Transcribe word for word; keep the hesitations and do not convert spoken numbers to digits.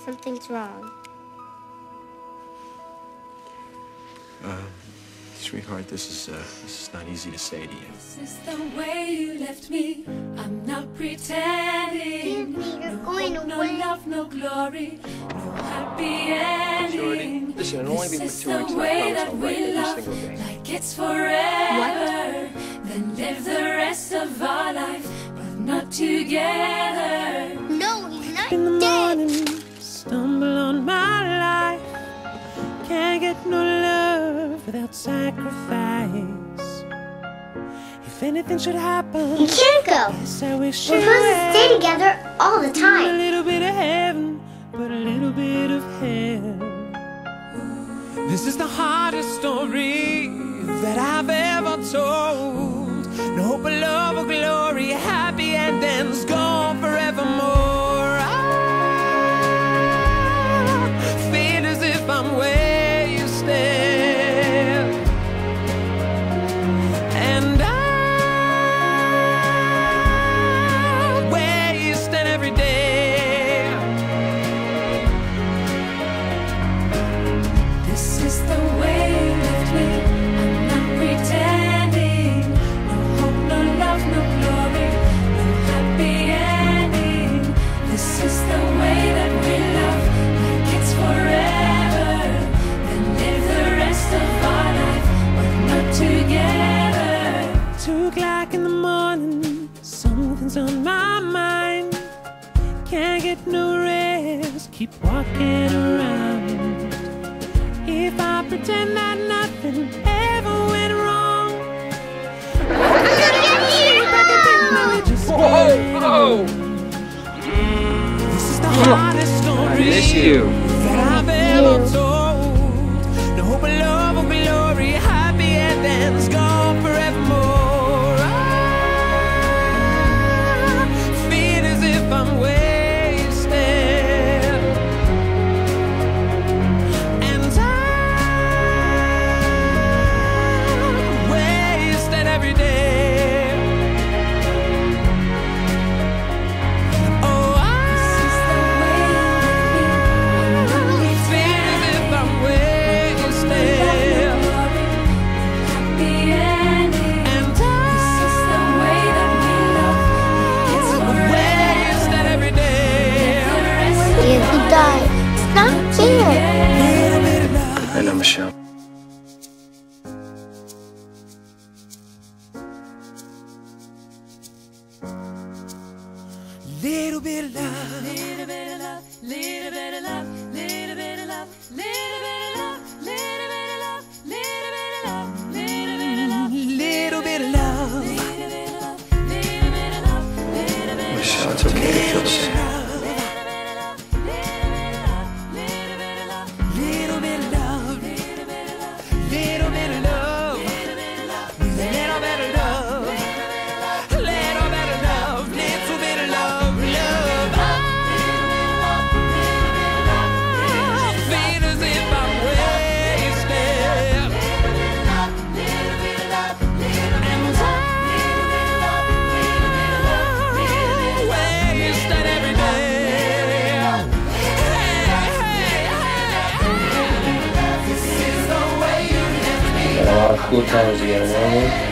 Something's wrong. Uh, sweetheart, this is, uh, this is not easy to say to you. This is the way you left me. I'm not pretending. You're No going hope, no away. love, no glory, no happy ending. Shorty, listen, it'll only be for This is two the weeks, and I way promise that I'll we write every love, single day. like it's forever. Then live the rest of our life, but not together. No, he's not In the dead. morning, stumble on my life. Can't get no love without sacrifice. If anything should happen, You can't go. yes, I wish We're you supposed to would. stay together all the A time. little bit of heaven, but a little bit of hell. This is the hardest story that I've ever told. No hope of love or glory, happy endings gone forevermore. I feel as if I'm where you stand, and I'm where you stand every day. This is the way you left me. I'm not pretending. No hope, no love, no glory, no happy ending. This is the way that we love, like it's forever. Then live the rest of our life, but not together. Two o'clock in the morning, something's on my mind. Can't get no rest, keep walking around. If I pretend that nothing ever went wrong, I just Whoa! This is the hardest story I miss you. that I've ever told. No hope of love or glory, happy endings gone forevermore. I feel as if I'm wasted, and I'm wasted every day. Oh, This is the way you left me. I feel as if I'm wasted, Happy ending. and This is the way that we love, like it's I'm forever. wasted every day. The rest of You our could die. It's not fair. Little bit of love. I know, Michelle. Little bit of love. Little bit of love, little bit of love, little bit of love, little bit of love, little bit of love, little bit of love, little bit of love, Little bit of love. little bit of love, little bit of love, little bit of Michelle, it's okay to feel sad. Little bit of love. Little bit of love. Little bit of love. Little bit of love. Little bit of love. Little bit of love. Little bit of love. Love. I feel as if I'm wasted, and I'm wasted every day. Hey, hey, hey. This is the way you left me. Got a lot of cool times together, man.